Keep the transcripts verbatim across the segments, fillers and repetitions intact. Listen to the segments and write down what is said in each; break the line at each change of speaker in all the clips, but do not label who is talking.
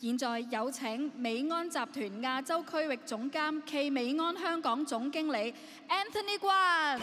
現在有請美安集團亞洲區域總監暨美安香港總經理 Anthony 關。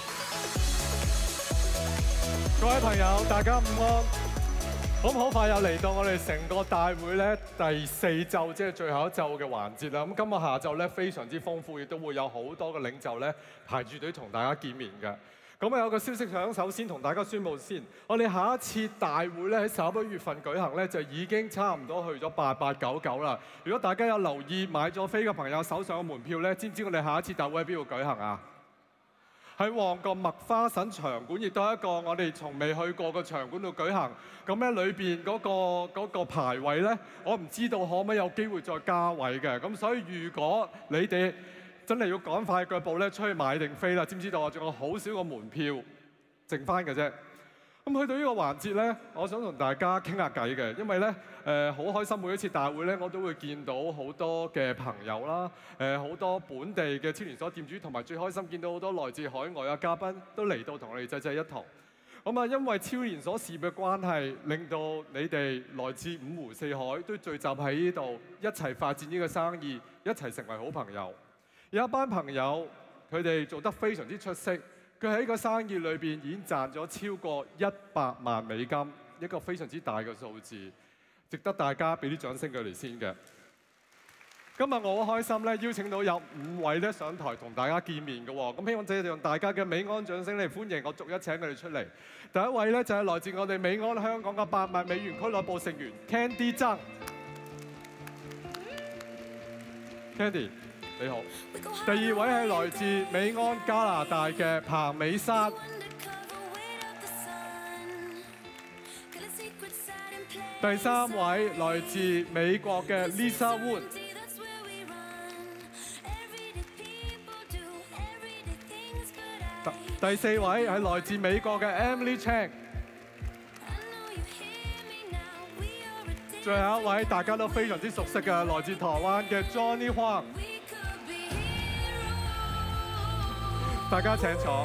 各位朋友，大家午安。咁好快又嚟到我哋成個大會咧第四晝，即係最後一晝嘅環節啦。咁今日下晝咧非常之豐富，亦都會有好多嘅領袖咧排住隊同大家見面嘅。咁啊有個消息想首先同大家宣佈先，我哋下一次大會咧喺十一月份舉行咧，就已經差唔多去咗八八九九啦。如果大家有留意買咗飛嘅朋友手上嘅門票咧，知唔知我哋下一次大會喺邊度舉行啊？喺旺角麥花臣場館，亦都係一個我哋從未去過嘅場館度舉行。咁咧裏邊嗰個嗰個排位咧，我唔知道可唔可以有機會再加位嘅。咁所以如果你哋真係要趕快腳步咧，出去買定飛啦，知唔知道啊？仲有好少個門票剩翻嘅啫。咁去到呢個環節咧，我想同大家傾下偈嘅，因為咧誒好開心，每一次大會咧，我都會見到好多嘅朋友啦，誒好多本地嘅超連鎖店主，同埋最開心見到好多來自海外嘅嘉賓都嚟到同我哋濟濟一堂。咁啊，因為超連鎖事業嘅關係，令到你哋來自五湖四海都聚集喺呢度，一齊發展呢個生意，一齊成為好朋友。有一班朋友，佢哋做得非常之出色。佢喺個生意裏邊已經賺咗超過一百萬美金，一個非常之大嘅數字，值得大家俾啲掌聲佢哋先嘅。今日我好開心咧，邀請到有五位咧上台同大家見面嘅喎，咁希望借用大家嘅美安掌聲嚟歡迎我，逐一請佢哋出嚟。第一位咧就係來自我哋美安香港嘅百萬美元俱樂部成員 Candy 曾 ，Candy。你好，第二位係來自美安加拿大嘅彭美珊，第三位來自美國嘅 Lisa Wood， 第四位係來自美國嘅 Emily Chang， 最後一位大家都非常之熟悉嘅來自台灣嘅 Johnny Huang。大家請坐。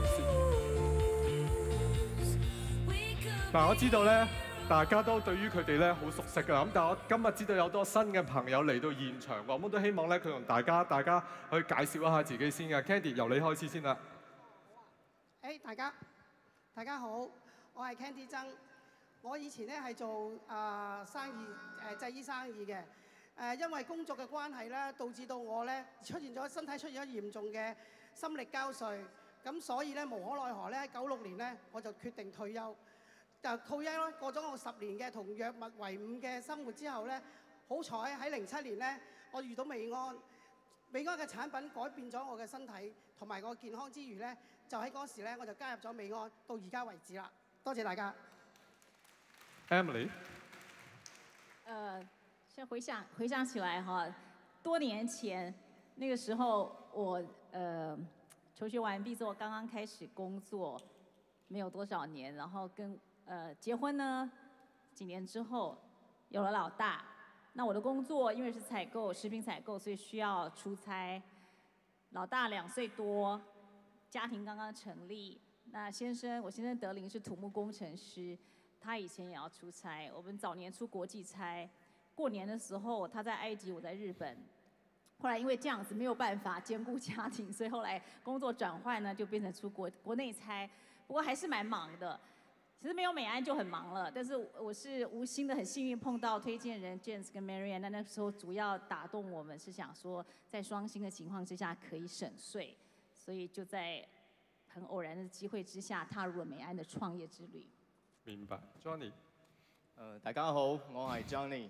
嗱，我知道咧，大家都對於佢哋咧好熟悉㗎。咁但係我今日知道有多新嘅朋友嚟到現場喎，咁我都希望咧佢同大家大家去介紹一下自己先嘅。Candy 由你開始先啦。
誒，大家大家好，我係 Candy 曾。我以前咧係做啊、呃、生意誒製衣生意嘅。誒、呃，因為工作嘅關係咧，導致到我咧出現咗身體出現咗嚴重嘅心力交瘁，咁所以咧無可奈何咧，喺九六年咧我就決定退休。就退休咯，過咗我十年嘅同藥物為伍嘅生活之後咧，好彩喺零七年咧，我遇到美安，美安嘅產品改變咗我嘅身體同埋個健康之餘咧，就喺嗰時咧我就加入咗美安，到而家為止啦。多謝大家。
Emily，
呃，先回想回想起來哈，多年前那個時候我呃求學完畢之後，剛剛開始工作，沒有多少年，然後跟呃結婚呢，幾年之後有了老大。那我的工作因為是採購食品採購，所以需要出差。老大兩歲多，家庭剛剛成立。那先生，我先生德林是土木工程師，他以前也要出差。我們早年出國際差，過年的時候他在埃及，我在日本。後來因為這樣子沒有辦法兼顧家庭，所以後來工作轉換呢，就變成出國國內差。不過還是蠻忙的。其實沒有美安就很忙了，但是我是無心的，很幸運碰到推薦人 James 跟 Marianne。那那時候主要打動我們是想說，在雙薪的情況之下可以省稅，所以就在很偶然的機會之下踏入了美安的創業之旅。
明白 ，Johnny。
呃，大家好，我係 Johnny。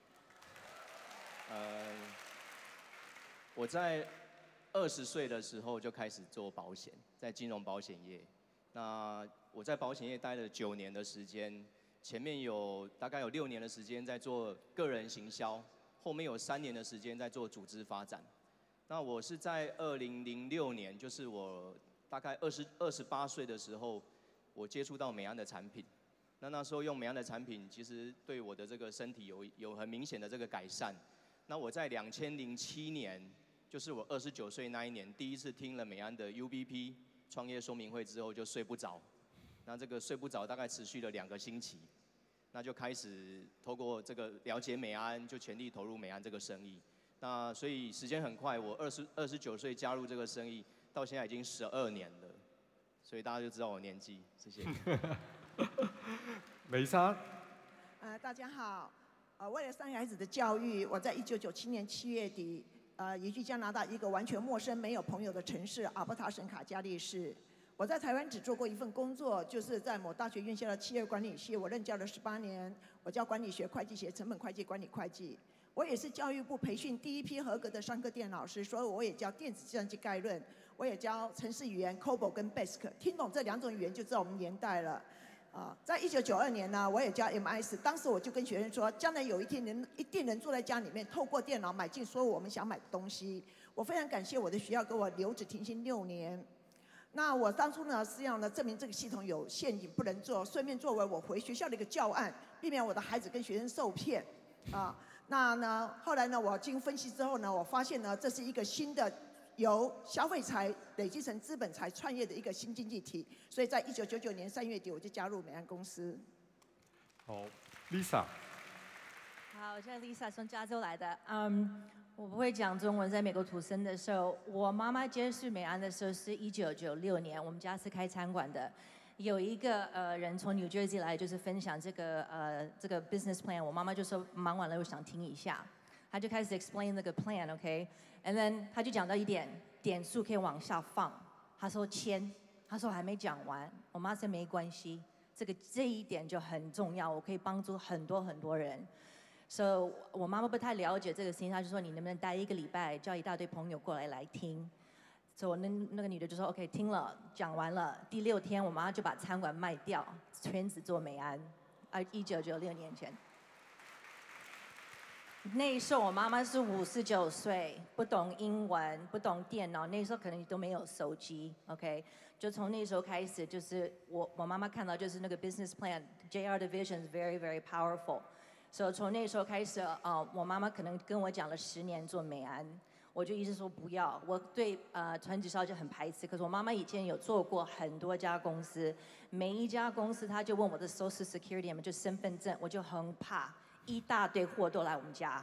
呃，我在二十歲的時候就開始做保險，在金融保險業。那我在保險業待了九年的時間，前面有大概有六年的時間在做個人行銷，後面有三年的時間在做組織發展。那我是在二零零六年，就是我大概二十二十八歲的時候，我接觸到美安的產品。那那時候用美安的產品，其實對我的這個身體有有很明顯的這個改善。那我在兩千零七年，就是我二十九歲那一年，第一次聽了美安的 U B P 創業說明會之後，就睡不着。那這個睡不着大概持續了兩個星期。 那就开始透过这个了解美安，就全力投入美安这个生意。那所以时间很快，我二十二十九岁加入这个生意，到现在已经十二年了，所以大家就知道我年纪。谢谢。
美珊。
呃，大家好。呃，为了三个孩子的教育，我在一九九七年七月底，呃，移居加拿大一个完全陌生、没有朋友的城市阿伯塔省卡加利市。我在台湾只做过一份工作，就是在某大学院校的企业管理系，我任教了十八年。我教管理学、会计学、成本会计、管理会计。我也是教育部培训第一批合格的商科电老师，所以我也教电子计算机概论，我也教程式语言 C O B O L 跟 B A S I C。听懂这两种语言就知道我们年代了。啊，在一九九二年呢，我也教 M S， 当时我就跟学生说，将来有一天能一定能坐在家里面，透过电脑买进所有我们想买的东西。我非常感谢我的学校给我留职停薪六年。那我当初呢是要呢证明这个系统有陷阱不能做，顺便作为我回学校的一个教案，避免我的孩子跟学生受骗。啊，那呢后来呢我经分析之后呢，我发现呢这是一个新的由消费财累积成资本财创业的一个新经济体，所以在一九九九年三月底我就加入美安公司。
好 ，Lisa。
好，我是 Lisa， 从加州来的。嗯，我不会讲中文，在美国出生的时候，我妈妈接触美安的时候是一九九六年，我们家是开餐馆的。有一个呃人从 New Jersey 来，就是分享这个呃这个 business plan， 我妈妈就说忙完了我想听一下，她就开始 explain 那个 plan，OK，and then 她就讲到一点点数可以往下放，她说签，她说还没讲完，我妈说没关系，这个这一点就很重要，我可以帮助很多很多人。So 我妈妈不太了解这个事情，她就说你能不能待一个礼拜，叫一大堆朋友过来来听。所以我那那个女的就说 OK， 听了，讲完了。第六天，我妈就把餐馆卖掉，全职做美安。啊，一九九六年前。那时候我妈妈是五十九岁，不懂英文，不懂电脑，那时候可能都没有手机 ，OK， 就从那时候开始，就是我我妈妈看到就是那个 business plan，J R 的 vision is very very powerful， 所以从那时候开始，呃，我妈妈可能跟我讲了十年做美安。我就一直说不要，我对呃传直销就很排斥。可是我妈妈以前有做过很多家公司，每一家公司她就问我的 Social Security， 就身份证，我就很怕，一大堆货都来我们家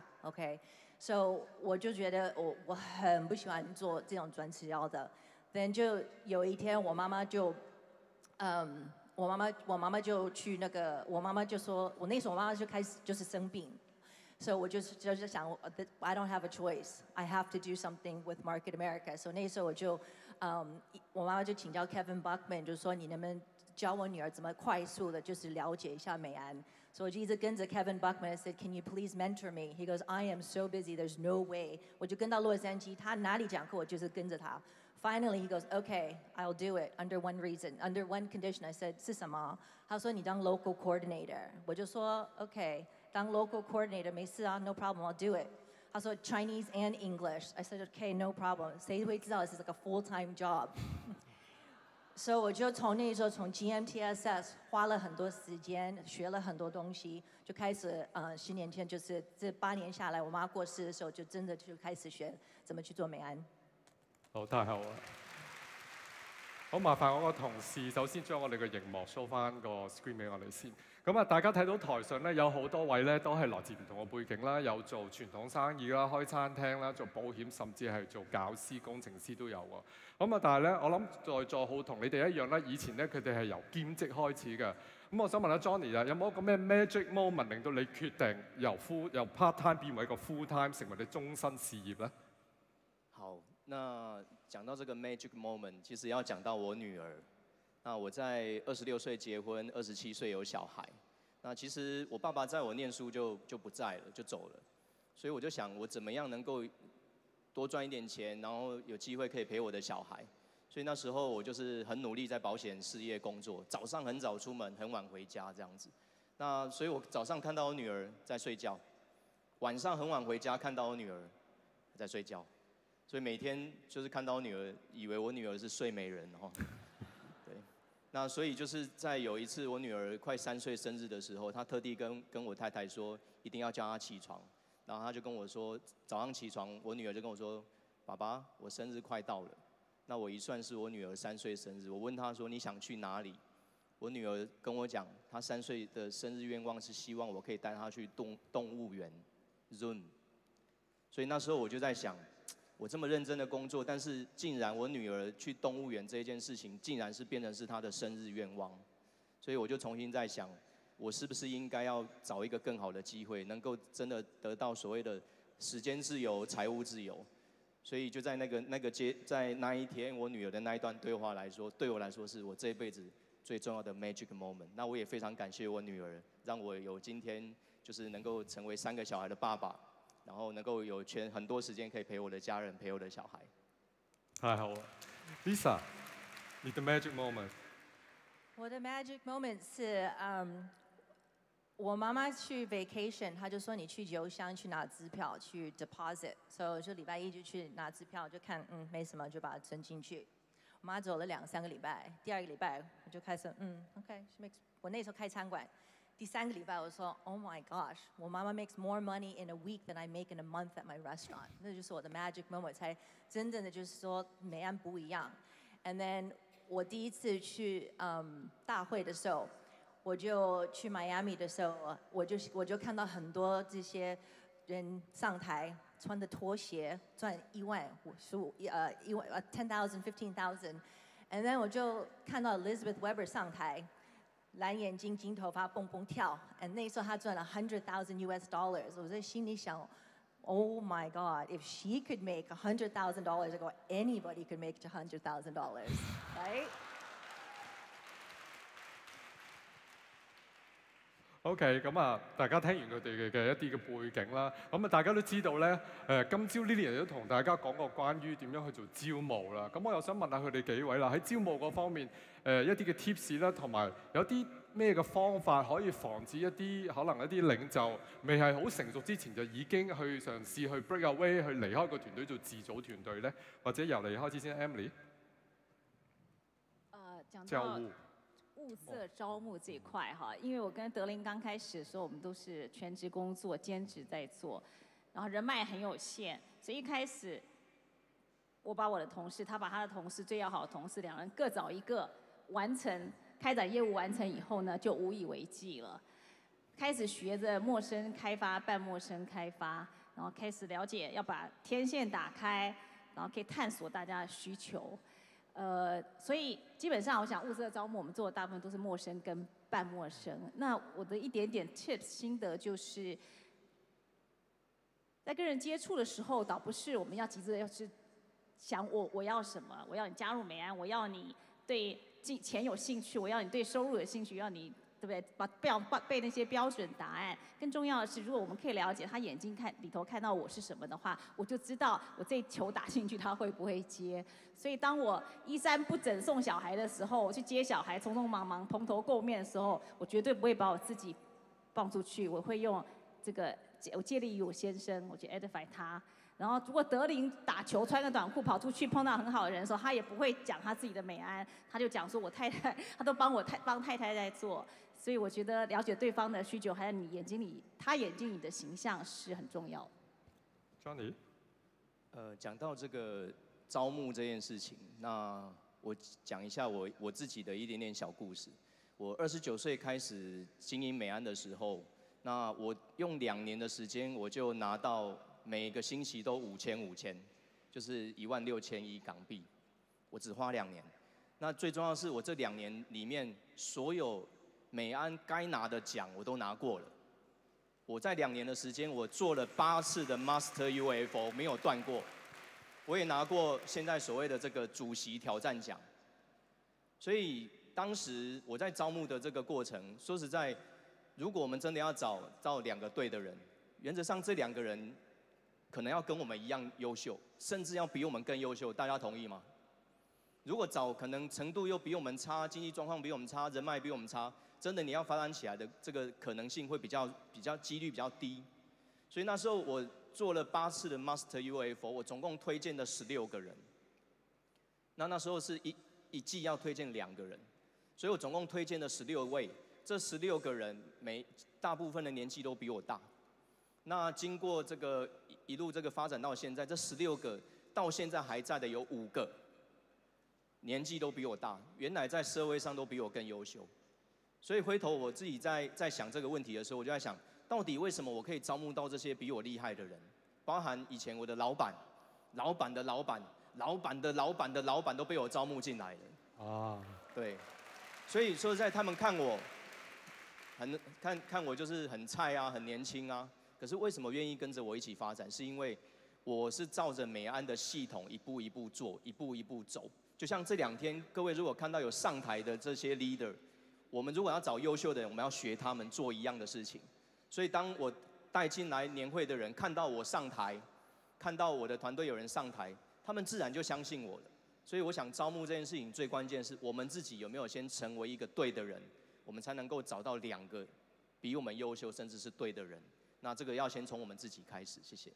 ，OK，so 我就觉得我我很不喜欢做这种传直销的。Then 就有一天我妈妈就，嗯，我妈妈我妈妈就去那个，我妈妈就说，我那时候我妈妈就开始就是生病。所以我就是就是想 ，I don't have a choice. I have to do something with Market America. 所以那时候我就，嗯，我妈妈就请教 Kevin Buckman， 就说你能不能教我女儿怎么快速的，就是了解一下美安。所以我就一直跟着 Kevin Buckman，I said, Can you please mentor me? He goes, I am so busy, there's no way. 我就跟到洛杉矶，他哪里讲课我就是跟着他。Finally, he goes, Okay, I'll do it under one reason, under one condition. I said, 是什么？他说你当 local coordinator。我就说 OK。当 local coordinator 没事啊 ，no problem, I'll do it. 他说 Chinese and English. I said okay, no problem. 谁会知道 this is like a full-time job? 所以我就从那时候从 G M T S S 花了很多时间，学了很多东西，就开始呃十年前就是这八年下来，我妈过世的时候，就真的就开始學怎麼去做美安。
好，太好啦！好，麻煩我個同事首先將我哋嘅熒幕 show 翻個 screen 俾我哋先。咁啊，大家睇到台上咧有好多位咧都係來自唔同嘅背景啦，有做傳統生意啦、開餐廳啦、做保險，甚至係做教師、工程師都有喎。咁啊，但係咧，我諗在座好同你哋一樣啦，以前咧佢哋係由兼職開始嘅。咁我想問下 Johnny 啊，有冇一個咩 magic moment 令到你決定由 full 由 part time 變為一個 full time， 成為你終身事業咧？
好，那講到這個 magic moment， 其實要講到我女兒。那我在二十六歲結婚，二十七歲有小孩。那其實我爸爸在我念書就就不在了，就走了。所以我就想，我怎麼樣能夠多賺一點錢，然後有機會可以陪我的小孩。所以那時候我就是很努力在保險事業工作，早上很早出門，很晚回家這樣子。那所以我早上看到我女兒在睡覺，晚上很晚回家看到我女兒在睡覺。所以每天就是看到我女兒，以為我女兒是睡美人哦。那所以就是在有一次我女兒快三歲生日的時候，她特地跟跟我太太說，一定要叫她起床。然後她就跟我說，早上起床，我女兒就跟我說，爸爸，我生日快到了。那我一算是我女兒三歲生日，我問她說你想去哪裡？ 我女儿跟我讲，她三岁的生日愿望是希望我可以带她去动动物园 ，Zoom。所以那时候我就在想，我这么认真的工作，但是竟然我女儿去动物园这一件事情，竟然是变成是她的生日愿望。所以我就重新在想，我是不是应该要找一个更好的机会，能够真的得到所谓的时间自由、财务自由。所以就在那个那个阶，在那一天，我女儿的那一段对话来说，对我来说是我这一辈子最重要的 magic moment。那我也非常感谢我女儿，让我有今天就是能够成为三个小孩的爸爸，然后能够有全很多时间可以陪我的家人，陪我的小孩。
太好了 ，Lisa， 你的 magic moment。
我的 magic moment 是，嗯，我妈妈去 vacation， 她就说你去邮箱去拿支票去 deposit， 所以我就礼拜一就去拿支票，就看嗯没什么就把它存进去。我妈走了两三个礼拜，第二个礼拜我就开始嗯 OK，she makes， 我那时候开餐馆，第三个礼拜我说 Oh my gosh， 我妈妈 makes more money in a week than I make in a month at my restaurant， 那就是我的 magic moment， 才真正的就是说美安不一样。And then 我第一次去嗯大会的时候，我就去 Miami 的时候，我就我就看到很多这些人上台穿的拖鞋赚一万五十五呃一万呃 ten thousand fifteen thousand，and then 我就看到 Elizabeth Weber 上台，蓝眼睛金头发蹦蹦跳，and 那时候她赚了 hundred thousand U S dollars， 我在心里想。Oh my God! If she could make a hundred thousand dollars, I go, anybody could make a hundred thousand dollars, right?
OK， 咁啊，大家聽完佢哋嘅嘅一啲嘅背景啦，咁啊大家都知道咧，誒今朝 Lily 都同大家講過關於點樣去做招募啦。咁我又想問下佢哋幾位啦，喺招募嗰方面，誒一啲嘅 tips 啦，同埋有啲咩嘅方法可以防止一啲可能一啲領袖未係好成熟之前就已經去嘗試去 break away 去離開個團隊做自組團隊咧？或者由你開始先 ，Emily。
呃，講
教
到
務。
物色招募这一块哈，因为我跟德林刚开始的时候，我们都是全职工作、兼职在做，然后人脉很有限，所以一开始我把我的同事，他把他的同事最要好的同事，两人各找一个，完成开展业务完成以后呢，就无以为继了。开始学着陌生开发、半陌生开发，然后开始了解要把天线打开，然后可以探索大家的需求。呃，所以基本上我想物色招募，我们做的大部分都是陌生跟半陌生。那我的一点点 tips 心得就是，在跟人接触的时候，倒不是我们要急着要去想我我要什么，我要你加入美安，我要你对钱有兴趣，我要你对收入有兴趣，要你对不对？把标背那些标准答案。更重要的是，如果我们可以了解他眼睛看里头看到我是什么的话，我就知道我这球打进去他会不会接。所以当我衣衫不整送小孩的时候，我去接小孩，匆匆忙忙蓬头垢面的时候，我绝对不会把我自己放出去，我会用这个我借力于我先生，我去 edify 他。然后，如果德林打球穿个短裤跑出去碰到很好的人的时候，他也不会讲他自己的美安，他就讲说我太太，他都帮我太帮太太在做。所以我觉得了解对方的需求，还有你眼睛里他眼睛里的形象是很重要的。
Johnny，
呃，讲到这个招募这件事情，那我讲一下我我自己的一点点小故事。我二十九岁开始经营美安的时候，那我用两年的时间，我就拿到每个星期都五千五千，就是一万六千一港币。我只花两年。那最重要的是，我这两年里面所有美安该拿的奖我都拿过了。我在两年的时间，我做了八次的 Master U F O， 没有断过。我也拿过现在所谓的这个主席挑战奖。所以当时我在招募的这个过程，说实在，如果我们真的要找到两个对的人，原则上这两个人可能要跟我们一样优秀，甚至要比我们更优秀，大家同意吗？如果找可能程度又比我们差，经济状况比我们差，人脉比我们差，真的你要发展起来的这个可能性会比较比较几率比较低。所以那时候我做了八次的 Master U F O， 我总共推荐了十六个人。那那时候是一一季要推荐两个人，所以我总共推荐了十六位。这十六个人每大部分的年纪都比我大。那经过这个一路这个发展到现在，这十六个到现在还在的有五个。年纪都比我大，原来在社会上都比我更优秀， 所以回头我自己在在想这个问题的时候，我就在想，到底为什么我可以招募到这些比我厉害的人？包含以前我的老板、老板的老板、老板的老板的老板都被我招募进来了。啊，对。所以说实在，他们看我很看看我就是很菜啊，很年轻啊。可是为什么愿意跟着我一起发展？是因为我是照着美安的系统一步一步做，一步一步走。就像这两天，各位如果看到有上台的这些 leader， 我们如果要找优秀的人，我们要学他们做一样的事情。所以当我带进来年会的人看到我上台，看到我的团队有人上台，他们自然就相信我了。所以我想招募这件事情最关键是我们自己有没有先成为一个对的人，我们才能够找到两个比我们优秀甚至是對的人。那這個要先從我們自己開始，謝謝。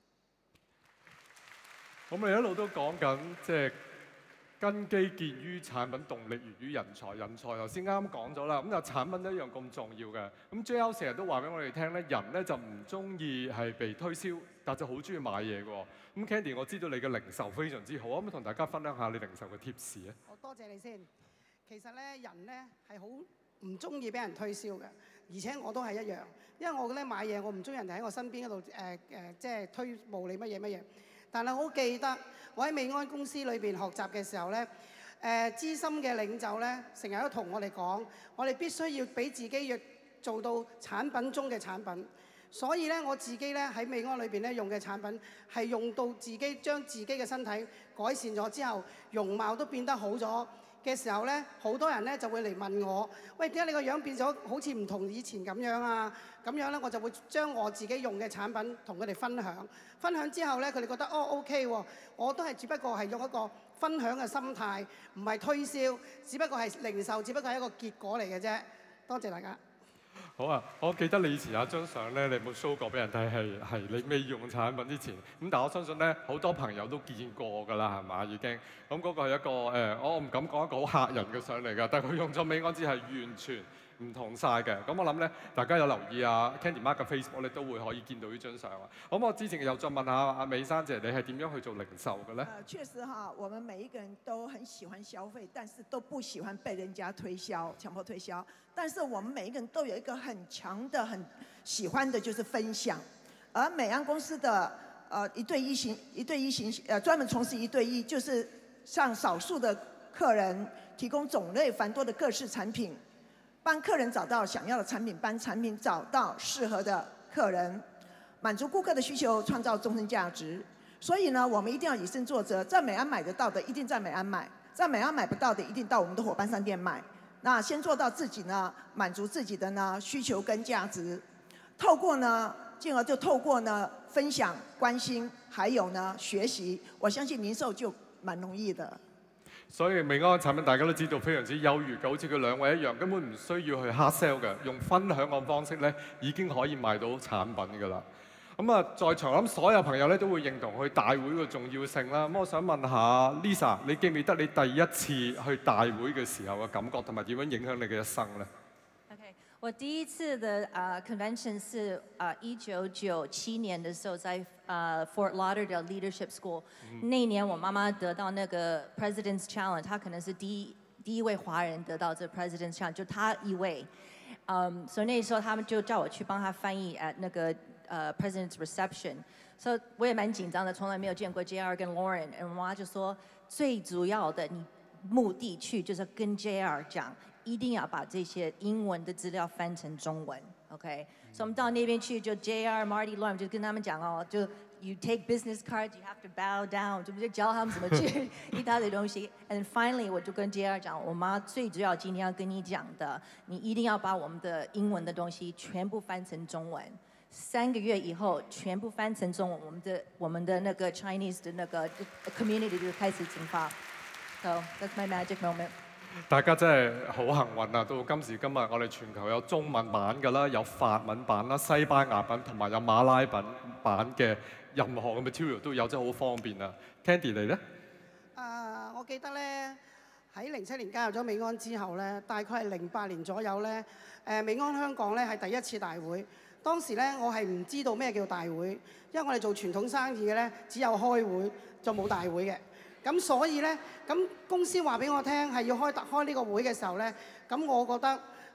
我哋一路都講緊即係根基建於產品，動力源於人才。人才頭先啱啱講咗啦，咁就產品一樣咁重要嘅。咁 J L 成日都話俾我哋聽咧，人咧就唔中意係被推銷，但就好中意買嘢嘅喎。咁 Candy， 我知道你嘅零售非常之好，可唔可以同大家分享下你零售嘅 tips 咧？
好多謝你先。其實咧，人咧係好唔中意俾人推銷嘅，而且我都係一樣。因為我咧買嘢，我唔中意人哋喺我身邊嗰度誒誒，即係推務你乜嘢乜嘢。但係我好記得，我喺美安公司裏邊學習嘅時候咧，誒、呃、資深嘅領袖咧，成日都同我哋講，我哋必須要俾自己要做到產品中嘅產品。所以咧，我自己咧喺美安裏邊咧用嘅產品係用到自己將自己嘅身體改善咗之後，容貌都變得好咗嘅時候咧，好多人咧就會嚟問我：喂，點解你個樣變咗好似唔同以前咁樣啊？咁樣咧，我就會將我自己用嘅產品同佢哋分享。分享之後咧，佢哋覺得哦 OK 喎，我都係只不過係用一個分享嘅心態，唔係推銷，只不過係零售，只不過係一個結果嚟嘅啫。多謝大家。
好啊！我記得你以前有一張相咧，你有冇 show 過俾人睇？係係你未用產品之前。咁但係我相信咧，好多朋友都見過㗎啦，係嘛已經。咁嗰個係一個誒、呃，我唔敢講一個好嚇人嘅相嚟㗎，但係佢用咗美安之係完全唔同晒嘅。咁我諗咧，大家有留意啊 Candy Mark 嘅 Facebook 咧，都會可以見到呢張相啊。咁我之前又再問下阿美珊姐，你係點樣去做零售嘅咧？
呃，確實哈，我們每一個人都很喜歡消費，但是都不喜歡被人家推銷、強迫推銷。但是我們每一個人都有一個很強的、很喜歡的，就是分享。而美安公司的呃一對一型、一對一型呃專門從事一對一，就是向少數的客人提供種類繁多的各式產品，幫客人找到想要的產品，幫產品找到適合的客人，滿足顧客的需求，創造終身價值。所以呢，我們一定要以身作則，在美安買得到的，一定在美安買；在美安買不到的，一定到我們的夥伴商店買。那先做到自己呢，滿足自己的呢需求跟價值，透過呢，進而就透過呢分享、關心，還有呢學習，我相信零售就蠻容易的。
所以美安嘅產品大家都知道非常之優越嘅，好似佢兩位一樣，根本唔需要去 hard sell 嘅，用分享嘅方式咧已經可以賣到產品㗎啦。咁啊，在場諗所有朋友咧都會認同去大會嘅重要性啦。咁我想問下 Lisa， 你記唔記得你第一次去大會嘅時候嘅感覺，同埋點樣影響你嘅一生咧
？OK， 我第一次的呃 convention 是呃一九九七年的時候，在呃 Fort Lauderdale Leadership School，、嗯、那一年我媽媽得到那個 President's Challenge， 她可能是第一第一位華人得到這 President's Challenge， 就她一位。嗯，所以那時候他們就叫我去幫她翻譯 at 那個。呃、uh, President's Reception， 所、so, 以我也蠻緊張的，從來沒有見過 J R 跟 Lauren， 然後我媽就說最主要的你目的去就是跟 J R 講，一定要把這些英文的資料翻成中文 ，OK？ 所以我們到那邊去就 J R、Marty、Lauren 就跟他們講哦，就 you take business cards，you have to bow down， 就就教他們怎麼去一大堆東西。And finally 我就跟 J R 講，我媽最主要今天要跟你講的，你一定要把我們的英文的東西全部翻成中文。三個月以後，全部翻成中文，我們的我們的那個 Chinese 的那個 community 就開始進發。So that's my magic moment。
大家真係好幸運啊！到今時今日，我哋全球有中文版㗎啦，有法文版啦、西班牙版同埋有馬拉文版嘅任何嘅 material 都有，真係好方便啊 ！Candy 你咧？
啊，我記得咧喺零七年加入咗美安之後咧，大概係零八年左右咧，誒美安香港咧係第一次大會。當時咧，我係唔知道咩叫大會，因為我哋做傳統生意嘅咧，只有開會就冇大會嘅。咁所以咧，咁公司話俾我聽係要開開呢個會嘅時候咧，咁我覺得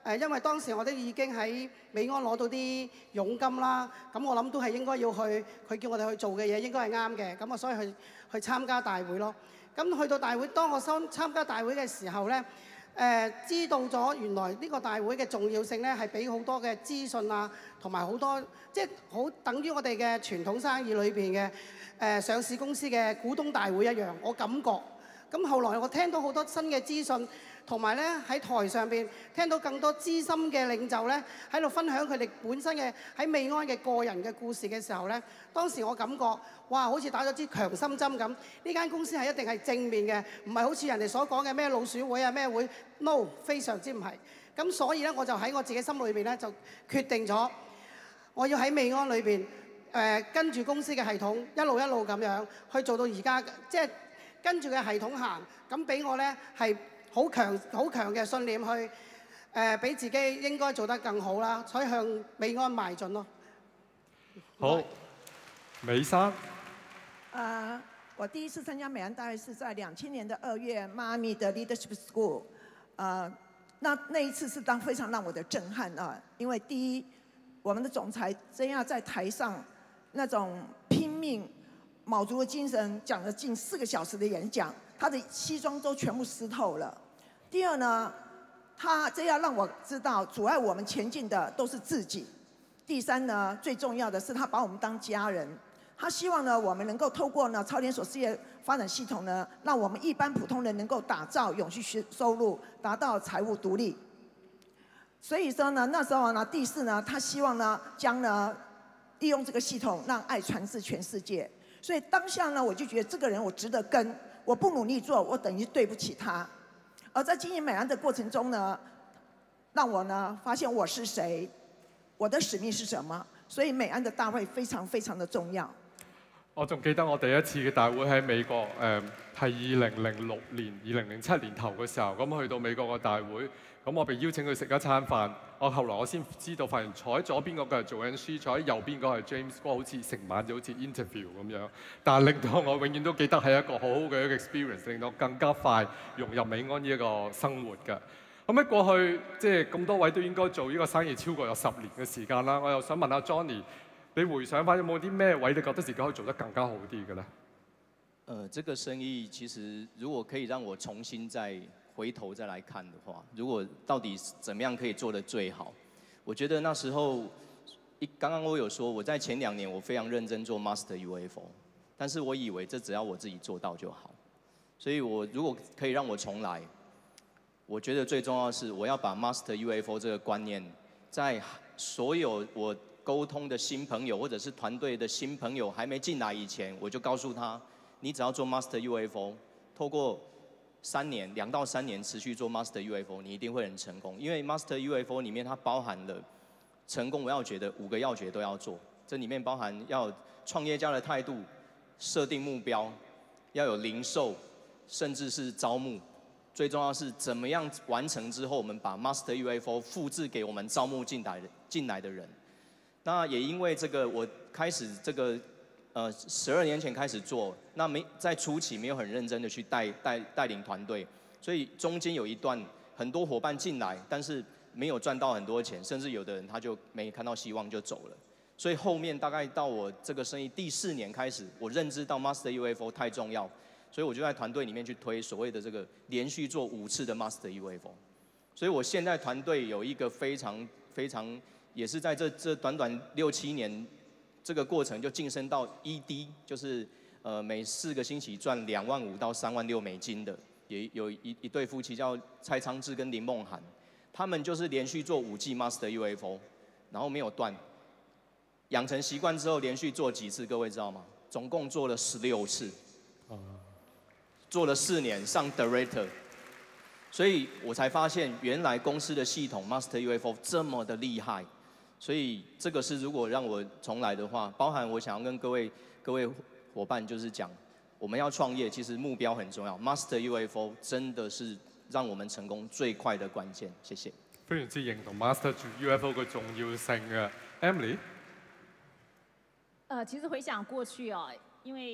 誒，因為當時我都已經喺美安攞到啲佣金啦，咁我諗都係應該要去，佢叫我哋去做嘅嘢應該係啱嘅，咁我所以去去參加大會咯。咁去到大會，當我收參加大會嘅時候咧，誒、呃、知道咗原來呢個大會嘅重要性咧，係俾好多嘅資訊啊，同埋好多即係好等於我哋嘅傳統生意裏邊嘅誒上市公司嘅股東大會一樣，我感覺。咁後來我聽到好多新嘅資訊，同埋咧喺台上邊聽到更多資深嘅領袖咧喺度分享佢哋本身嘅喺美安嘅個人嘅故事嘅時候咧，當時我感覺哇，好似打咗支強心針咁。呢間公司係一定係正面嘅，唔係好似人哋所講嘅咩老鼠會啊咩會 ，no， 非常之唔係。咁所以咧，我就喺我自己心裏邊咧就決定咗，我要喺美安裏邊誒、呃、跟住公司嘅系統一路一路咁樣去做到而家，即係。跟住嘅系統行，咁俾我咧係好強好強嘅信念去誒，俾、呃、自己應該做得更好啦，所以向美安邁進咯。
好，美珊。
啊、uh, 我第一次參加美安大會是在兩千年的二月，媽咪的 Leadership School。啊、uh, 那那一次是當非常讓我的震撼啊，因為第一，我們的總裁真要在台上那種拼命。卯足了精神講了近四個小時的演講，他的西裝都全部濕透了。第二呢，他這要讓我知道阻礙我們前進的都是自己。第三呢，最重要的是他把我們當家人，他希望呢我們能夠透過呢超連鎖事業發展系統呢，讓我們一般普通人能夠打造永續收入，達到財務獨立。所以說呢，那時候呢，第四呢，他希望呢將呢利用這個系統讓愛傳至全世界。所以當下呢，我就覺得這個人我值得跟，我不努力做，我等於對不起他。而在經營美安的過程中呢，讓我呢發現我是誰，我的使命是什麼。所以美安的大會非常非常的重要。
我仲記得我第一次嘅大會喺美國，誒係二零零六年、二零零七年頭嘅時候，咁去到美國個大會，咁我被邀請去食一餐飯。我後來我先知道，發現坐喺左邊嗰個係做緊書，坐喺右邊嗰個係 James 哥，好似成晚就好似 interview 咁樣。但係令到我永遠都記得係一個好好嘅一個 experience，令到我更加快融入美安呢一個生活㗎。咁喺過去即係咁多位都應該做呢個生意超過有十年嘅時間啦。我又想問下 Johnny， 你回想翻有冇啲咩位你覺得自己可以做得更加好啲嘅咧？
呃，這個生意其實如果可以讓我重新再回頭再來看的話，如果到底怎麼樣可以做得最好，我覺得那時候一剛剛我有說我在前兩年我非常認真做 Master U F O， 但是我以為這只要我自己做到就好，所以我如果可以讓我重來，我覺得最重要的是我要把 Master U F O 這個觀念在所有我溝通的新朋友或者是團隊的新朋友還沒進來以前，我就告訴他，你只要做 Master U F O， 透過三年兩到三年持續做 Master U F O， 你一定會很成功。因為 Master U F O 裡面它包含了成功我要訣的五個要訣都要做，這裡面包含要創業家的態度、設定目標，要有零售，甚至是招募。最重要是怎麼樣完成之後，我們把 Master U F O 複製給我們招募進來的進來的人。那也因為這個，我開始這個，呃，十二年前開始做，那沒在初期沒有很認真的去帶帶帶領團隊，所以中間有一段很多夥伴進來，但是沒有賺到很多錢，甚至有的人他就沒看到希望就走了。所以後面大概到我這個生意第四年開始，我認知到 Master U F O 太重要。所以我就在團隊裡面去推所謂的這個連續做五次的 Master U F O， 所以我現在團隊有一個非常非常，也是在這這短短六七年這個過程就晉升到 E D， 就是呃每四個星期賺兩萬五到三萬六美金的，也有一一對夫妻叫蔡昌志跟林夢涵，他們就是連續做五季 Master U F O， 然後沒有斷，養成習慣之後連續做幾次，各位知道嗎？總共做了十六次。做了四年上 Director， 所以我才發現原來公司的系統 Master U F O 這麼的厲害，所以這個是如果讓我重來的話，包含我想要跟各位各位夥伴就是講，我們要創業，其實目標很重要 ，Master U F O 真的是讓我們成功最快的關鍵。謝謝。
非常之認同 Master U F O 嘅重要性嘅 ，Emily。
呃，其實回想過去哦，因為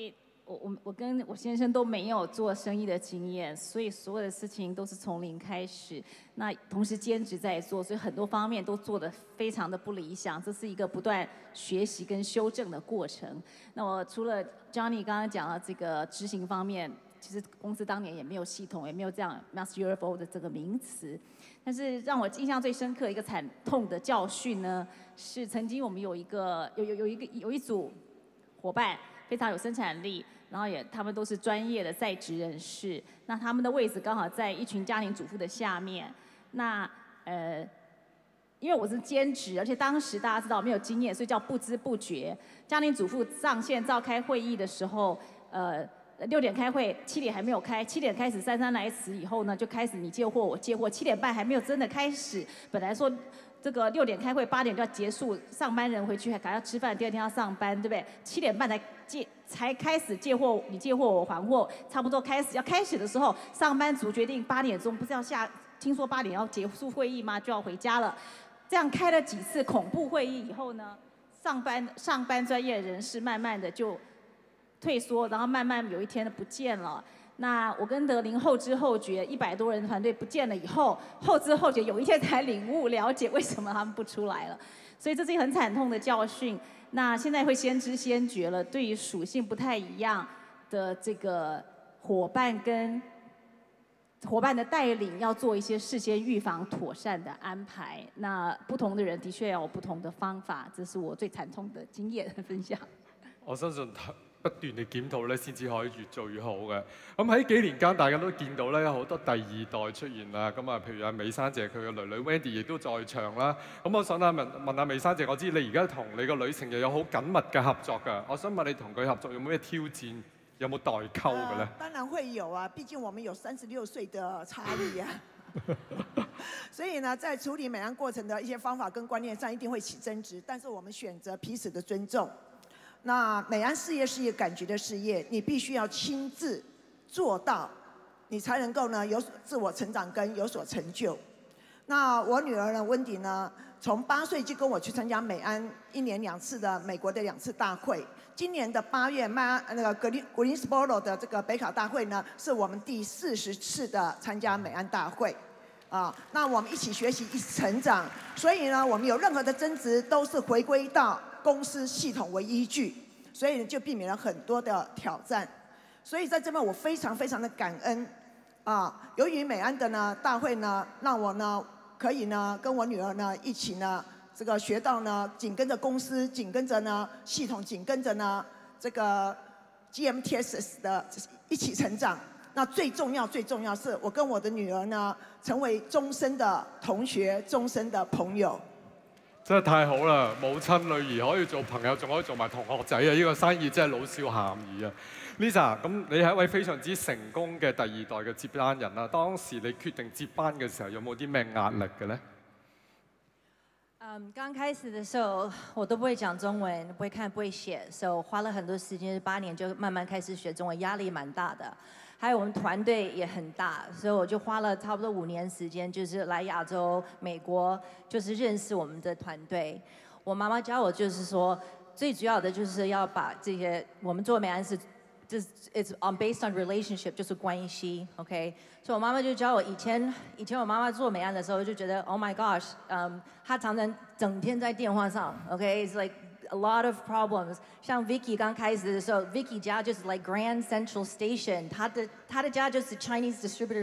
我我我跟我先生都没有做生意的经验，所以所有的事情都是从零开始。那同时兼职在做，所以很多方面都做得非常的不理想。这是一个不断学习跟修正的过程。那我除了 Johnny 刚刚讲到这个执行方面，其实公司当年也没有系统，也没有这样 Master U F O 的这个名词。但是让我印象最深刻的一个惨痛的教训呢，是曾经我们有一个有有有一个有一组伙伴非常有生产力。然后也，他们都是专业的在职人士。那他们的位置刚好在一群家庭主妇的下面。那呃，因为我是兼职，而且当时大家知道我没有经验，所以叫不知不觉。家庭主妇上线召开会议的时候，呃，六点开会，七点还没有开，七点开始姗姗来迟以后呢，就开始你接货我接货，七点半还没有真的开始。本来说这个六点开会，八点就要结束，上班人回去还赶要吃饭，第二天要上班，对不对？七点半才借才开始借货，你借货我还货，差不多开始要开始的时候，上班族决定八点钟不是要下，听说八点要结束会议吗？就要回家了。这样开了几次恐怖会议以后呢，上班上班专业人士慢慢的就退缩，然后慢慢有一天的不见了。那我跟德林后知后觉，一百多人团队不见了以后，后知后觉，有一天才领悟了解为什么他们不出来了。所以这是一个很惨痛的教训。那现在会先知先觉了，对于属性不太一样的这个伙伴跟伙伴的带领，要做一些事先预防、妥善的安排。那不同的人的確有不同的方法，這是我最慘痛的經驗分享。
我相信不斷地檢討咧，先至可以越做越好嘅。咁喺幾年間，大家都見到咧有好多第二代出現啦。咁啊，譬如阿美珊姐佢嘅女女 Wendy 亦都在場啦。咁我想啊問問下美珊姐，我知你而家同你個女成日有好緊密嘅合作㗎。我想問你同佢合作有冇咩挑戰？有冇代溝嘅咧？
當然會有啊，畢竟我們有三十六歲的差異啊。所以呢，在處理美安過程的一些方法跟觀念上，一定會起爭執，但是我們選擇彼此的尊重。那美安事業是一個感覺的事業，你必須要親自做到，你才能夠呢有自我成長跟有所成就。那我女兒呢，溫迪呢，從八歲就跟我去參加美安一年兩次的美國的兩次大會。今年的八月，麥那個格林 Greensboro 的這個北卡大會呢，是我們第四十次的參加美安大會。啊，那我們一起學習，一起成長。所以呢，我們有任何的爭執，都是回歸到公司系統為依據，所以就避免了很多的挑戰。所以在這邊我非常非常的感恩啊！由於美安的呢大會呢，讓我呢可以呢跟我女兒呢一起呢這個學到呢緊跟着公司，緊跟着呢系統，緊跟着呢這個 G M T S 的一起成長。那最重要最重要是我跟我的女兒呢成為終身的同學，終身的朋友。
真係太好啦！母親女兒可以做朋友，仲可以做埋同學仔啊！呢個生意真係老少咸宜啊 ！Lisa，咁你係一位非常之成功嘅第二代嘅接班人啦。當時你決定接班嘅時候，有冇啲咩壓力嘅呢？
嗯，剛開始的時候我都不會講中文，不會看，不會寫，所以我花了很多時間，八年就慢慢開始學中文，壓力蠻大的。還有我們團隊也很大，所以我就花了差不多五年時間，就是來亞洲、美國，就是認識我們的團隊。我媽媽教我，就是說最主要的就是要把這些我們做美安是，就是 it's on based on relationship， 就是關係 ，OK。所以我媽媽就教我，以前以前我媽媽做美安的時候就覺得 ，Oh my gosh， 嗯，她常常整天在電話上 ，OK，it's like。A lot of problems。像 Vicky 剛開始的時候 ，Vicky 家就是 like Grand Central Station， 她的她的家就是 Chinese Distributor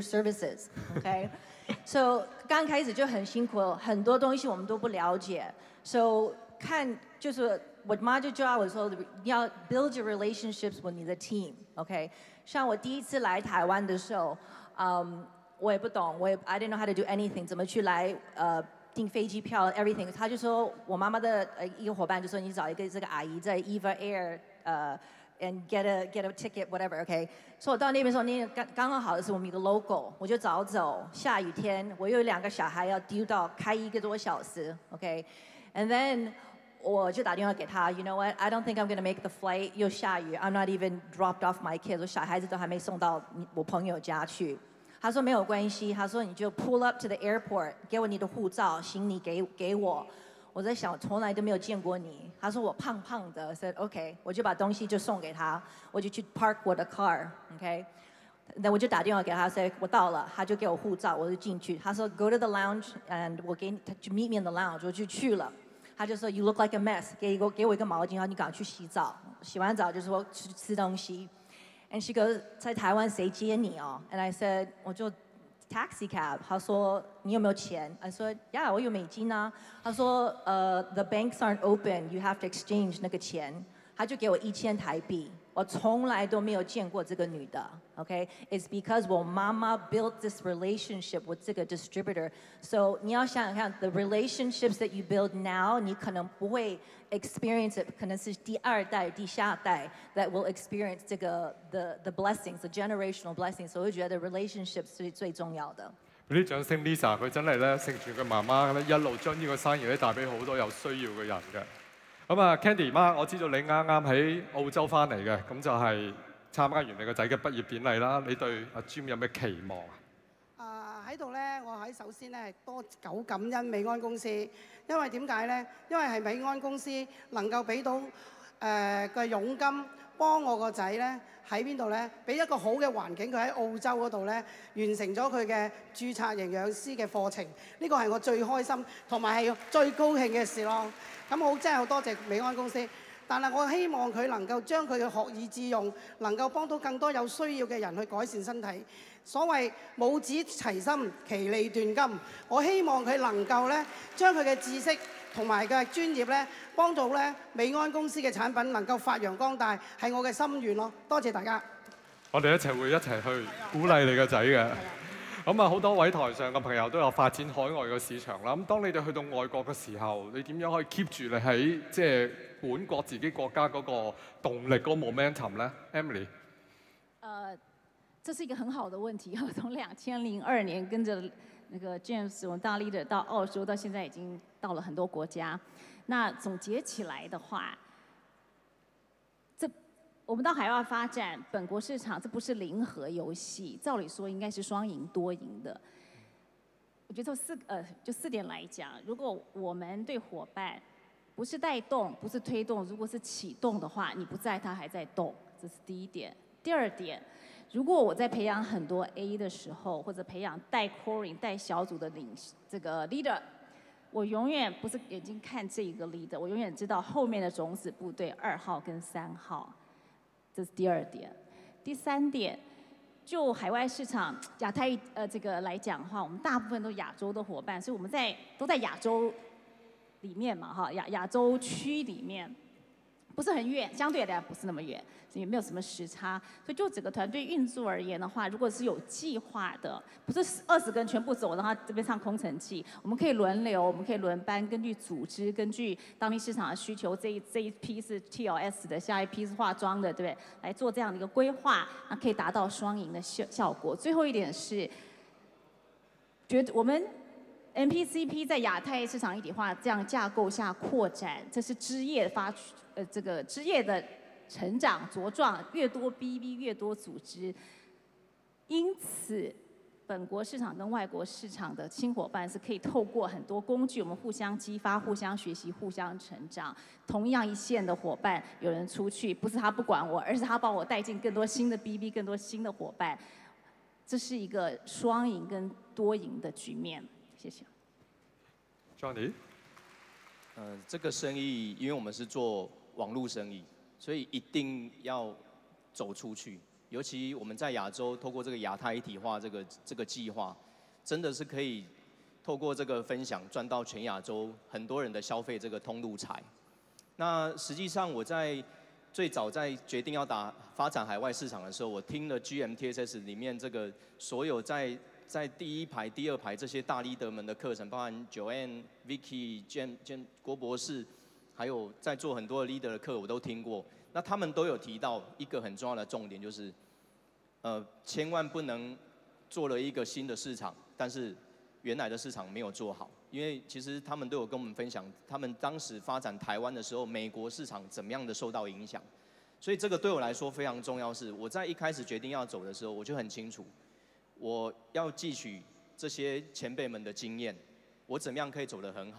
Services，OK。So 剛開始就很辛苦，很多東西我們都不了解。So 看就是我媽就教我說，你要 build your relationships with 你的 team，OK。像我第一次來台灣的時候，嗯，我也不懂，我也 I didn't know how to do anything， 怎麼去來呃。訂飛機票 everything， 他就說我媽媽的呃一個夥伴就說你找一個這個阿姨在 Eva Air 呃 and get a get a ticket whatever OK， 所以我到那邊時候那剛剛剛好的是我們一個 logo， 我就早走，下雨天我有兩個小孩要丟到開一個多小時 OK，and then 我就打電話給他 ，You know what I don't think I'm gonna make the flight， 又下雨 ，I'm not even dropped off my kids， 我小孩子都還沒送到我朋友家去。他說沒有關係，他說你就 pull up to the airport， 給我你的護照、行李給給我， 我在想，从来都没有见过你。他说我胖胖的 ，said OK， 我就把东西就送给他，我就去 park 我的 car，OK，、okay? 那我就打电话给他 ，say 我到了，他就给我护照，我就进去。他说 Go to the lounge and 我给你，他就 meet me in the lounge， 我就去了。他就说 You look like a mess， 给一个给我一个毛巾，然后你赶快去洗澡。洗完澡就说去吃东西。And she goes 在台湾谁接你哦 ？And I said 我就。taxi cab， 他说你有没有钱？我说 Yeah， 我有美金啊。他说呃、uh, The banks aren't open， you have to exchange 那个钱。他就给我一千台币。我从来都没有见过这个女的 ，OK？It's because 我妈妈 built this relationship with 这个 distributor。So 你要想想看 ，the relationships that you build now， 你可能不会 experience it， 可能是第二代、第下代 that will experience 这个 the the blessings，the generational blessings。所以我觉得 relationships 是最重要的。
俾啲掌聲 Lisa， 佢真係咧承傳佢媽媽咧，一路將呢個生意咧帶俾好多有需要嘅人嘅。咁啊 ，Candy 媽，我知道你啱啱喺澳洲翻嚟嘅，咁就係參加完你個仔嘅畢業典禮啦。你對阿 Jim 有咩期望啊？
啊喺度咧，我喺首先咧多久感恩美安公司，因為點解咧？因為係美安公司能夠俾到誒嘅佣金，幫我個仔咧喺邊度咧，俾一個好嘅環境，佢喺澳洲嗰度咧完成咗佢嘅註冊營養師嘅課程，呢個係我最開心同埋係最高興嘅事咯。咁好真係好多謝美安公司，但係我希望佢能夠將佢嘅學以致用，能夠幫到更多有需要嘅人去改善身體。所謂母子齊心，其利斷金。我希望佢能夠咧將佢嘅知識同埋嘅專業咧，幫到咧美安公司嘅產品能夠發揚光大，係我嘅心願咯。多謝大家。
我哋一齊會一齊去鼓勵你個仔嘅。咁啊，好多位台上嘅朋友都有發展海外嘅市場啦。咁當你哋去到外國嘅時候，你點樣可以 keep 住你喺即係本國自己國家嗰個動力嗰個 momentum 咧 ？Emily，
呃，這是一個很好的問題。我從兩千零二年跟着那個 James 我們大 leader 到澳洲，到現在已經到了很多國家。那總結起來的話，這我們到海外發展，本國市場這不是零和遊戲，照理說應該是雙贏多贏的。我覺得四呃就四點來講，如果我們對夥伴不是帶動，不是推動，如果是啟動的話，你不在，他還在動，這是第一點。第二點，如果我在培養很多 A 的時候，或者培養帶 coring 帶小組的領這個 leader， 我永遠不是眼睛看這一個 leader， 我永遠知道後面的種子部隊二號跟三號。這是第二點，第三點，就海外市場亞太呃這個來講的話，我們大部分都亞洲的夥伴，所以我們在都在亞洲裡面嘛，哈亞亞洲區裡面，不是很遠，相對來講不是那麼遠，也沒有什麼時差，所以就整個團隊運作而言的話，如果是有計劃的，不是二十個人全部走，然後這邊上空城計，我們可以輪流，我們可以輪班，根據組織，根據當地市場的需求，這一這一批是 T L S 的，下一批是化妝的，對不對？來做這樣的一個規劃，那可以達到雙贏的效效果。最後一點是，覺得我們 M P C P 在亞太市場一體化這樣架構下擴展，這是枝葉發呃這個枝葉的成長茁壯，越多 B B 越多組織，因此本國市場跟外國市場的新夥伴是可以透過很多工具，我們互相激發、互相學習、互相成長。同樣一線的夥伴，有人出去，不是他不管我，而是他把我帶進更多新的 B B、更多新的夥伴，這是一個雙贏跟多贏的局面。謝謝。
Johnny，
呃，這個生意，因為我們是做網絡生意，所以一定要走出去。尤其我們在亞洲，透過這個亞太一體化這個這個計劃，真的是可以透過這個分享賺到全亞洲很多人的消費這個通路財。那實際上我在最早在決定要打發展海外市場的時候，我聽了 G M T S S 裡面這個所有在在第一排、第二排這些大 leader 們的課程，包含 Joanne、Vicky、Jen、Jen 郭博士，還有在做很多 leader 的課，我都聽過。那他們都有提到一個很重要的重點，就是，呃，千萬不能做了一個新的市場，但是原來的市場沒有做好。因為其實他們都有跟我們分享，他們當時發展台灣的時候，美國市場怎麼樣的受到影響。所以這個對我來說非常重要，是我在一開始決定要走的時候，我就很清楚，我要汲取這些前輩們的經驗，我怎麼樣可以走得很好。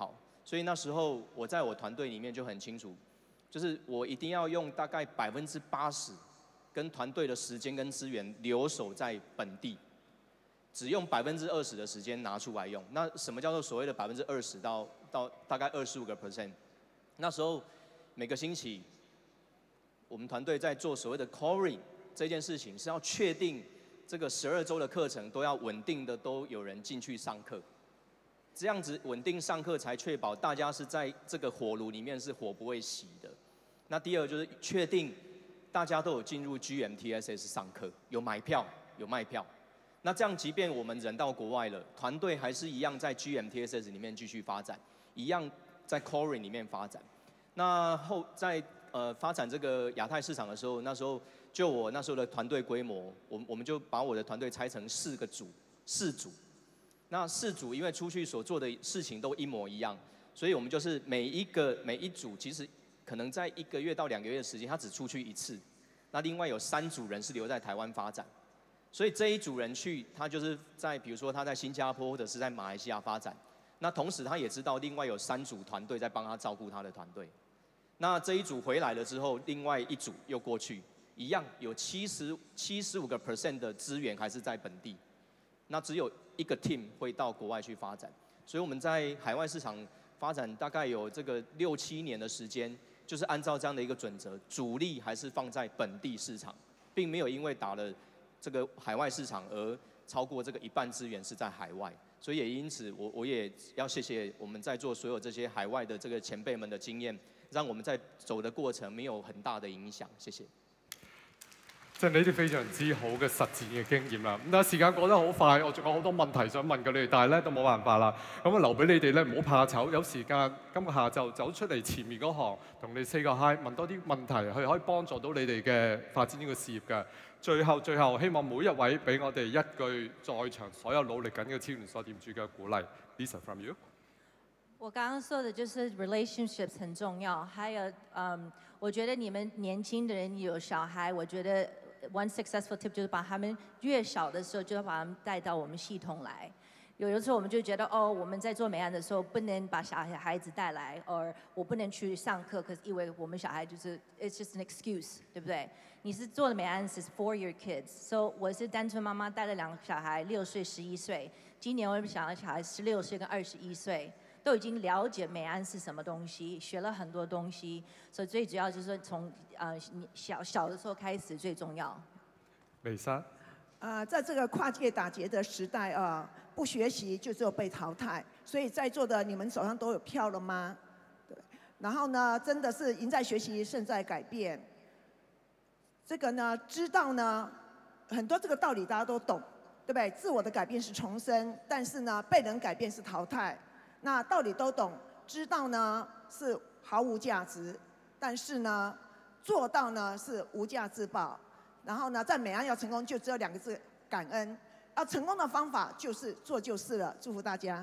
所以那时候我在我团队里面就很清楚，就是我一定要用大概百分之八十跟团队的时间跟资源留守在本地，只用百分之二十的时间拿出来用。那什么叫做所谓的百分之二十到到大概二十五个 percent？ 那时候每个星期我们团队在做所谓的 coring 这件事情，是要确定这个十二周的课程都要稳定的都有人进去上课。这样子稳定上课，才确保大家是在这个火炉里面是火不会熄的。那第二就是确定大家都有进入 G M T S S 上课，有买票，有卖票。那这样，即便我们人到国外了，团队还是一样在 G M T S S 里面继续发展，一样在 Coring 里面发展。那后在呃发展这个亚太市场的时候，那时候就我那时候的团队规模，我我们就把我的团队拆成四个组，四组。那四组因为出去所做的事情都一模一样，所以我们就是每一个每一组其实可能在一个月到两个月的时间，他只出去一次。那另外有三组人是留在台湾发展，所以这一组人去，他就是在比如说他在新加坡或者是在马来西亚发展。那同时他也知道另外有三组团队在帮他照顾他的团队。那这一组回来了之后，另外一组又过去，一样有七十七十五个 percent 的资源还是在本地。那只有一个 team 会到国外去发展，所以我们在海外市场发展大概有这个六七年的时间，就是按照这样的一个准则，主力还是放在本地市场，并没有因为打了这个海外市场而超过这个一半资源是在海外，所以也因此我我也要谢谢我们在座所有这些海外的这个前辈们的经验，让我們在走的過程沒有很大的影響。謝謝。
即係呢啲非常之好嘅實踐嘅經驗啦。咁但係時間過得好快，我仲有好多問題想問嘅你哋，但係咧都冇辦法啦。咁啊留俾你哋咧，唔好怕醜，有時間今個下晝走出嚟前面嗰行，同你 say 個 hi， 問多啲問題，佢可以幫助到你哋嘅發展呢個事業嘅。最後最後，希望每一位俾我哋一句在場所有努力緊嘅超連鎖店主嘅鼓勵。Lisa from you。
我刚刚说的就是 relationships 很重要，还有嗯，我觉得你们年轻的人有小孩，我觉得 one successful tip 就是把他们越小的时候就要把他们带到我们系统来。有的时候我们就觉得哦，我们在做美安的时候不能把小孩子带来，或我不能去上课，可是因为我们小孩就是 it's just an excuse， 对不对？你是做的美安是 for your kids，so 我是单纯妈妈带了两个小孩，六岁、十一岁，今年我小小孩十六岁跟二十一岁。都已经了解美安是什么东西，学了很多东西，所以最主要就是从呃小小的时候开始最重要。
美莎，
呃，在这个跨界打劫的时代啊，不学习就只有被淘汰。所以在座的你们手上都有票了吗？对。然后呢，真的是赢在学习，胜在改变。这个呢，知道呢，很多这个道理大家都懂，对不对？自我的改变是重生，但是呢，被人改变是淘汰。那道理都懂，知道呢是毫无价值，但是呢做到呢是无价之宝。然后呢，在美安要成功，就只有两个字：感恩。要成功的方法就是做就是了。祝福大家。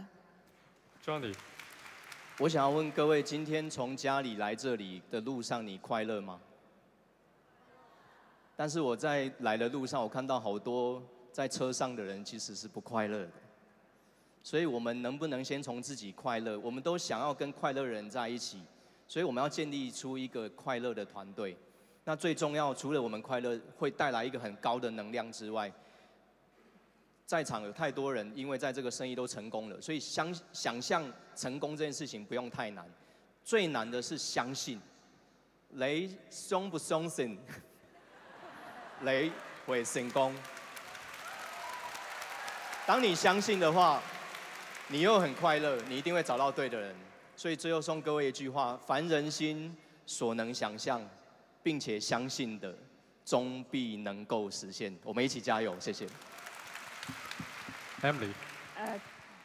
Johnny，
我想要问各位，今天从家里来这里的路上，你快乐吗？但是我在来的路上，我看到好多在车上的人其实是不快乐的。所以我们能不能先从自己快乐？我们都想要跟快乐人在一起，所以我们要建立出一个快乐的团队。那最重要，除了我们快乐会带来一个很高的能量之外，在场有太多人因为在这个生意都成功了，所以想想象成功这件事情不用太难，最难的是相信。你相不相信？你會成功？當你相信的話，你又很快樂，你一定會找到對的人。所以最後送各位一句話：凡人心所能想象，並且相信的，終必能夠實現。我們一起加油，謝謝。
Emily，
呃，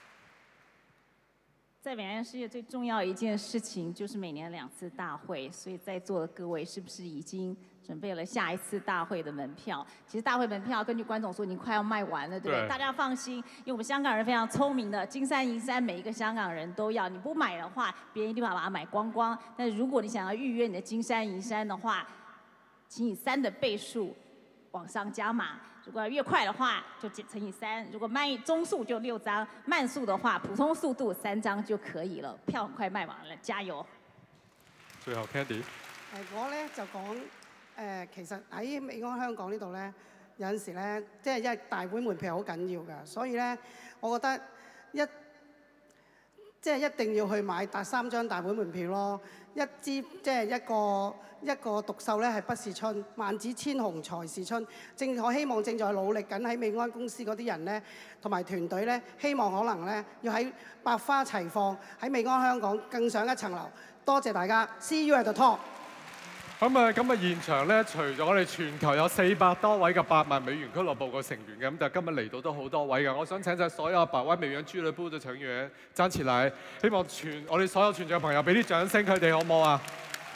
在美安事業最重要一件事情就是每年兩次大會，所以在座的各位是不是已經準備了下一次大會的門票？其實大會門票根據觀眾說已經快要賣完了，對不對？對，大家放心，因為我們香港人非常聰明的，金山銀山每一個香港人都要，你不買的話，別人一定會把它買光光。但是如果你想要預約你的金山銀山的話，請以三的倍數往上加碼。 如果越快的话就乘以三，如果慢中速就六張，慢速的話普通速度三張就可以了。票很快賣完了，加油！
最後 Candy，
誒我咧就講誒、呃，其實喺美安香港呢度咧，有陣時咧，即係因為大會門票好緊要㗎，所以咧，我覺得一即係一定要去買達三張大會門票咯。一支即係一個一個獨秀咧係不是春，萬紫千紅才是春。正我希望正在努力緊喺美安公司嗰啲人咧，同埋團隊咧，希望可能咧要喺百花齊放，喺美安香港更上一層樓。多謝大家 ，See you at the top。
咁啊，咁啊，現場咧，除咗我哋全球有四百多位嘅百萬美元俱樂部嘅成員嘅，咁但係今日嚟到都好多位嘅。我想請晒所有百萬美元俱樂部嘅成員站起來，希望全我哋所有全場嘅朋友俾啲掌聲佢哋好唔好啊？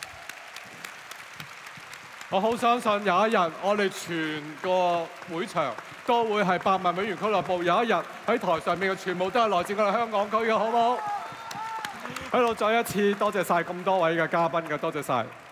我好相信有一日我哋全個會場都會係百萬美元俱樂部，有一日喺台上面嘅全部都係來自我哋香港區嘅，好唔好？喺度再一次多謝晒咁多位嘅嘉賓嘅，多謝晒。